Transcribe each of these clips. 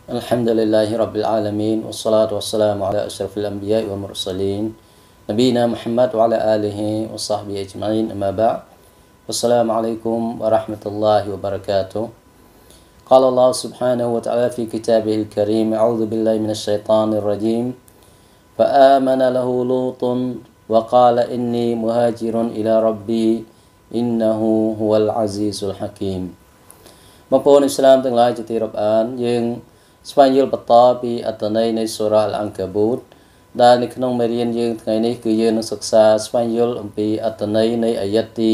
الحمد لله رب العالمين والصلاة والسلام على أشرف الأنبياء والمرسلين نبينا محمد وعلى آله وصحبه أجمعين أما بعد والسلام عليكم ورحمة الله وبركاته قال الله سبحانه وتعالى في كتابه الكريم أعوذ بالله من الشيطان الرجيم فآمن له لوط وقال إني مهاجر إلى ربي إنه هو العزيز الحكيم បងប្អូនឥស្លាមទាំងឡាយជាទីរាប់អានយើងស្វែងយល់បន្តពីអត្ថន័យនៃសូរ៉ាអល់អង្កាបូតដែលនៅក្នុងមេរៀនយើងថ្ងៃនេះគឺយើងនឹងសិក្សាស្វែងយល់អំពីអត្ថន័យនៃអាយ៉ាត់ទី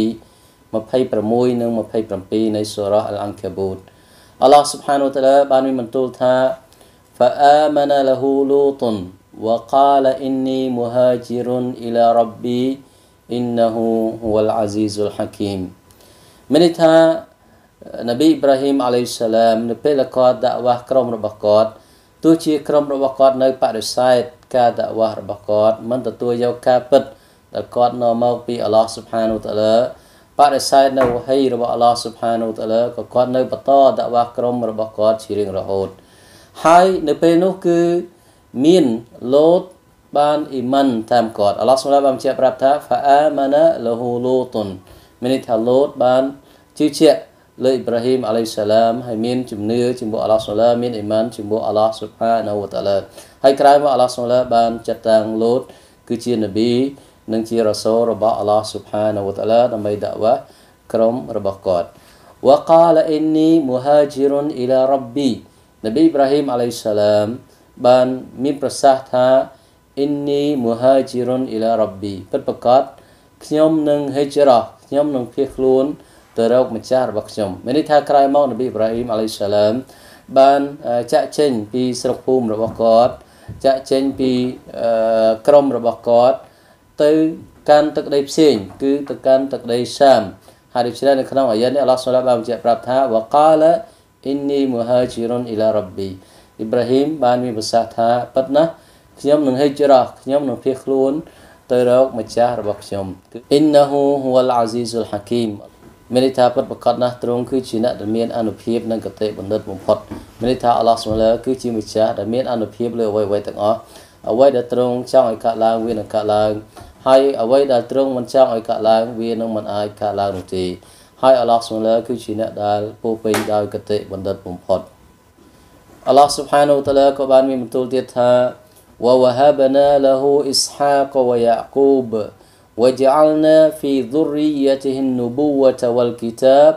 26និង27នៃសូរ៉ាអល់អង្កាបូតអល់ឡោះ Subhanahu wa Ta'ala បានមានបន្ទូលថា فآمن له لوط وقال إني مهاجر إلى ربي إنه هو العزيز الحكيم មានន័យថានប៊ីអ៊ីប្រាហ៊ីមអាឡៃសាឡាមនៅពេលគាត់ដាក់វ៉ាស់ក្រុមរបស់គាត់ទោះជាក្រុមរបស់គាត់នៅបដិសេធការដាក់វ៉ាស់របស់គាត់មិនទទួលយកការពិតដែលគាត់នាំមកពីអល់ឡោះ Subhanahu wa Ta'ala បដិសេធនៅវ៉ាហ៊ីរបស់អល់ឡោះ Subhanahu wa Ta'ala ក៏គាត់នៅបន្តដាក់វ៉ាស់ក្រុមរបស់គាត់ជារៀងរហូតហើយនៅពេលនោះគឺមានឡូតបានអ៊ីម៉ានតាមគាត់អល់ឡោះ Subhanahu wa Ta'ala បានបញ្ជាក់ប្រាប់ថា فآمن له لوط មានន័យថាឡូតបានជឿជាក់លើអ៊ីប្រាហ៊ីមអាឡៃសាឡាមហើយមានជំនឿជាមួយអល់ឡោះ ស៊ុបហានមានអ៊ីម៉ានជាមួយអល់ឡោះ ស៊ុបហានវតាអាឡាហើយក្រោយមកអល់ឡោះ ស៊ុបហានបានចាត់តាំងឡូតគឺជានប៊ីនិងជារ៉ាសូលរបស់អល់ឡោះ ស៊ុបហានវតាអាឡាដើម្បីដាក់វ៉ាក្រុមរបស់គាត់ وقال إني مهاجر إلى ربي នប៊ីអ៊ីប្រាហ៊ីមអាឡៃសាឡាមបានមានប្រសាសន៍ថា إني مهاجر إلى ربي ពិតប្រាកដខ្ញុំនឹងហិជ្រ៉ាខ្ញុំនឹងភៀសខ្លួនទៅរកម្ចាស់របស់ខ្ញុំមានន័យថាក្រោយមកនប៊ីអ៊ីប្រាហ៊ីមអាឡៃសាឡាមបានចាក់ចេញពីស្រុកភូមិរបស់គាត់ចាក់ចេញពីក្រុមរបស់គាត់ទៅកាន់ទឹកដីផ្សេងគឺទៅកាន់ទឹកដីសាមហើយដូច្នេះនៅក្នុងអាយ៉ានេះអល់ឡោះ ស៊ុបហានបានបញ្ជាក់ប្រាប់ថា وقال إني مهاجر إلى ربي អ៊ីប្រាហ៊ីមបានមានប្រសាសន៍ថាពិតណាស់ខ្ញុំនឹងហិជ្រ៉ាខ្ញុំនឹងភៀសខ្លួនទៅរកម្ចាស់របស់ខ្ញុំ إنه هو العزيز الحكيم មានន័យថាពិតប្រាកដណាស់ទ្រង់គឺជាអ្នកដែលមានអានុភាពនិងគតិបណ្ឌិតបំផុតមានន័យថាអល់ឡោះ ស៊ុបហានគឺជាម្ចាស់ដែលមានអានុភាពលើអ្វីៗទាំងអស់អ្វីដែលទ្រង់ចង់ឲ្យកើតឡើងវានឹងកើតឡើងហើយអ្វីដែលទ្រង់មិនចង់ឲ្យកើតឡើងវានឹងមិនអាចកើតឡើងនោះទេហើយអល់ឡោះ ស៊ុបហានគឺជាអ្នកដែលពោពេញដោយគតិបណ្ឌិតបំផុតអល់ឡោះ Subhanahu wa Ta'ala ក៏បានមានបន្ទូលទៀតថា ووهبنا له إسحاق ويعقوب وجعلنا في ذريته النبوة والكتاب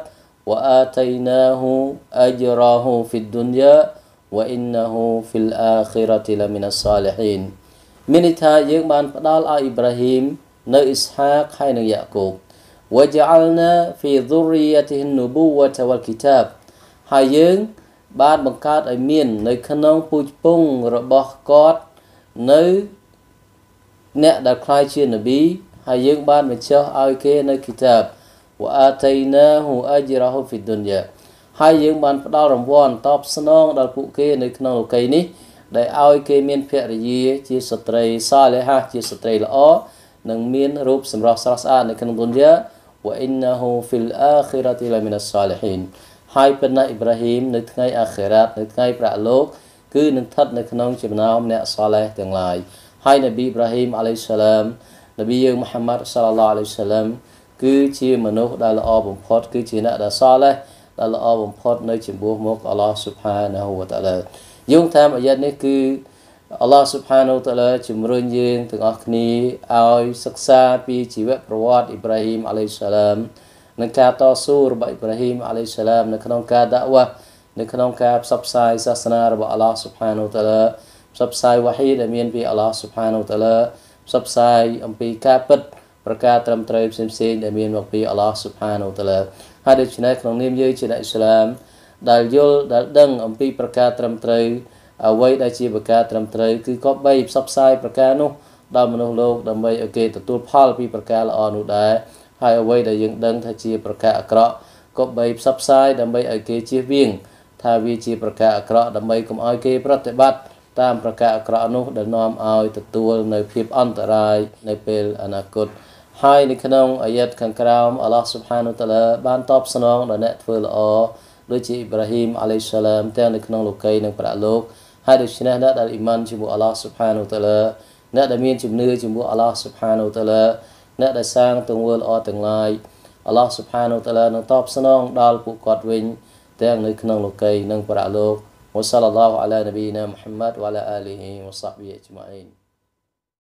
وآتيناه أجره في الدنيا وإنه في الآخرة لمن الصالحين មានន័យថាយើងបានផ្ដល់ឲ្យអ៊ីប្រាហ៊ីមនៅអ៊ីស្ហាកហើយនៅយ៉ាកូប وجعلنا في ذريته النبوة والكتاب ហើយយើងបានបង្កើតឲ្យមាននៅក្នុងពូជពងរបស់គាត់នៅអ្នកដែលខ្លាយជានប៊ីហើយយើងបានបញ្ចុះឲ្យគេនៅគីតាប وآتيناه أجره في الدنيا ហើយយើងបានផ្ដល់រង្វាន់តបស្នងដល់ពួកគេនៅក្នុងលោកីយ៍នេះដែលឲ្យគេមានភរិយាជាស្ត្រីសាលីហាជាស្ត្រីល្អនិងមានរូបសម្រស់ស្រស់ស្អាតនៅក្នុងឌុនយ៉ា وإنه في الآخرة لمن الصالحين ហើយប៉ុន្តែអ៊ីប្រាហ៊ីមនៅថ្ងៃអាខិរ៉ាតនៅថ្ងៃប្រាក់លោកគឺនឹងស្ថិតនៅក្នុងចំណោមអ្នកសាឡេះទាំងឡាយហើយនប៊ីអ៊ីប្រាហ៊ីមអាឡៃសាឡាមនប៊ីយើងមូហាម៉ាត់សល្លឡោះអាឡៃហ៊ីវសាឡាមគឺជាមនុស្សដែលល្អបំផុតគឺជាអ្នកដែលសាឡេះដែលល្អបំផុតនៅចំពោះមុខអល់ឡោះ Subhanahu wa Ta'ala យោងតាមអាយ៉ាត់នេះគឺអល់ឡោះ Subhanahu wa Ta'ala ជំរុញយើងទាំងអស់គ្នាឲ្យសិក្សាពីជីវប្រវត្តិអ៊ីប្រាហ៊ីមអាឡៃហ៊ីសាឡាមនិងការតស៊ូរបស់អ៊ីប្រាហ៊ីមអាឡៃហ៊ីសាឡាមនៅក្នុងការដាក់វ៉ានៅក្នុងការផ្សព្វផ្សាយសាសនារបស់អល់ឡោះ Subhanahu wa Ta'ala ផ្សព្វផ្សាយវ៉ាហ៊ីដែលមានពីអល់ឡោះ Subhanahu wa Ta'ala ផ្សព្វផ្សាយអំពីការពិតប្រការត្រឹមត្រូវផ្សេងៗដែលមានមកពីអល់ឡោះ Subhanahu wa Ta'ala ហើយដូច្នេះក្នុងនាមយើងជាអ្នកអ៊ីស្លាមដែលយល់ដែលដឹងអំពីប្រការត្រឹមត្រូវអ្វីដែលជាប្រការត្រឹមត្រូវគឺក៏បីផ្សព្វផ្សាយប្រការនោះដល់មនុស្សលោកដើម្បីឲ្យគេទទួលផលពីប្រការល្អនោះដែរហើយអ្វីដែលយើងដឹងថាជាប្រការអាក្រក់ក៏បីផ្សព្វផ្សាយដើម្បីឲ្យគេជៀសវាងថាវាជាប្រការអាក្រក់ដើម្បីកុំឲ្យគេប្រតិបត្តិតាមប្រការអាក្រក់នោះដែលនាំឲ្យទទួលនៅភាពអន្តរាយនៅពេលអនាគតហើយនៅក្នុងអាយ៉ាត់ខាងក្រោមអល់ឡោះ Subhanahu wa Ta'ala បានតបស្នងដល់អ្នកធ្វើល្អដូចជាអ៊ីប្រាហ៊ីមអាឡៃសាឡាមទាំងនៅក្នុងលោកីនិងប្រាក់លោកហើយដូច្នេះអ្នកដែលអ៊ីម៉ានជាមួយអល់ឡោះស៊ុបហានូវតាឡាអ្នកដែលមានជំនឿជាមួយអល់ឡោះស៊ុបហានូវតាឡាអ្នកដែលសាងទង្វើល្អទាំងឡាយអល់ឡោះស៊ុបហានូវតាឡានឹងតបស្នងដល់ពួកគាត់វិញទាំងនៅក្នុងលោកីនិងប្រាក់លោកវ៉ាសល្លឡោះអាឡានប៊ីណាមុហម្មាត់វ៉ាឡាអាលីហ៊ីវ៉ាសាហ្ប៊ីអ៊ីជ្ម៉ាអ៊ីន